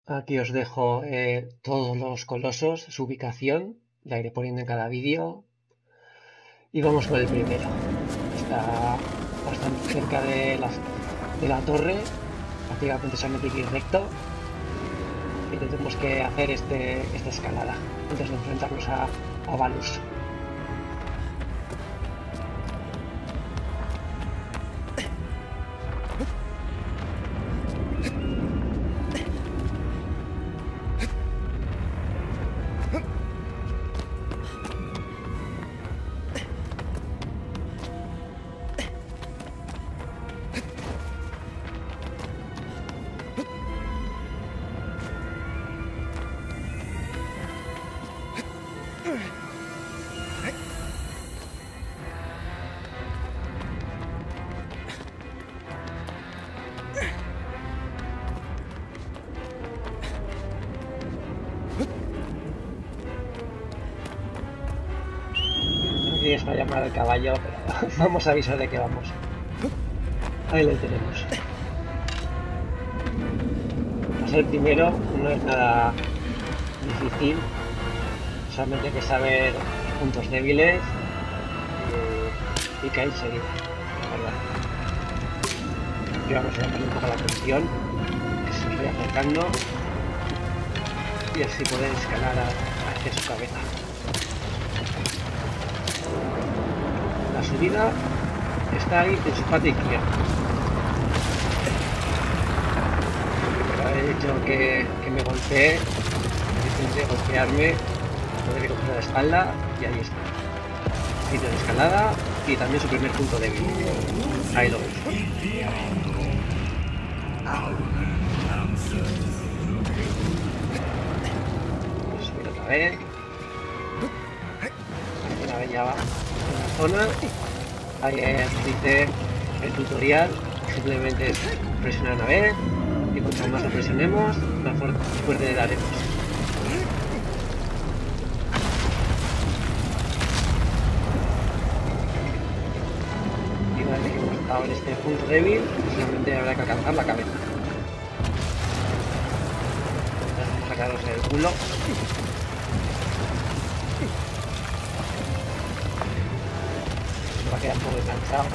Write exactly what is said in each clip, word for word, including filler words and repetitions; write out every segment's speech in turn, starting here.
Aquí os dejo eh, todos los colosos, su ubicación, la iré poniendo en cada vídeo. Y vamos con el primero. Está bastante cerca de la, de la torre, prácticamente solamente hay que ir recto. Y tenemos que hacer este, esta escalada antes de enfrentarnos a, a Balus. Aquí es para llamar al caballo, pero vamos a avisar de que vamos. Ahí lo tenemos. Pasar el primero no es nada difícil, solamente hay que saber puntos débiles y, y caer enseguida, la verdad. Aquí vamos a llamar un poco la atención, que se nos vaya acercando y así poder escalar a, hacia su cabeza. La subida está ahí en su parte izquierda. He hecho que, que me golpee, intenté golpearme, poder coger la espalda y ahí está. Sitio de escalada y también su primer punto débil. Ahí lo veis. Subir otra vez. Una vez ya va en la zona. Ahí eh, dice el tutorial. Simplemente es presionar una vez. Y cuanto más lo presionemos, más fuerte le daremos. Y una vez que hemos estado en este punto débil, solamente habrá que alcanzar la cabeza. Vamos a sacaros el culo. Va a quedar un poco cansado.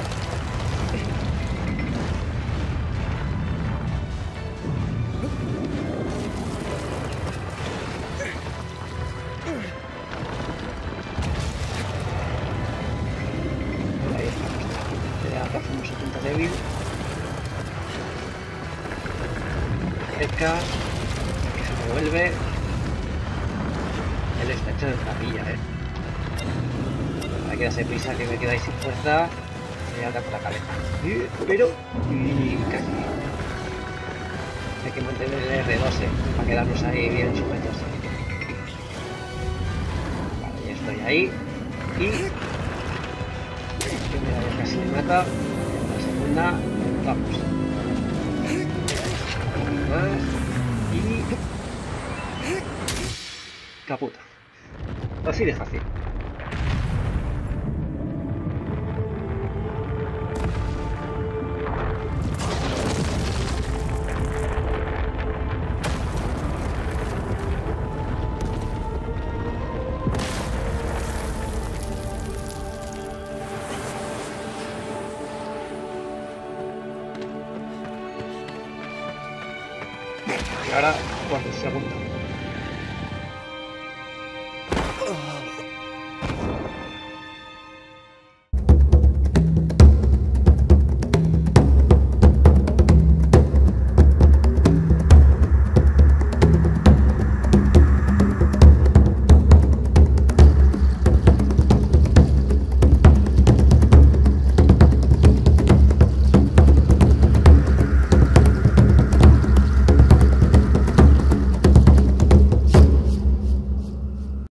Hacemos el punto débil, cerca, que se revuelve, él está hecho de capilla, eh. Hay que darse prisa que me quedáis sin fuerza, me voy a dar por la cabeza, pero y casi. Hay que mantener el R dos eh, para quedarnos ahí bien sujetos. Vale, ya estoy ahí y primera vez casi me mata. Segunda, vamos. Más y caputa. Así de fácil. Y ahora, cuarto segundo.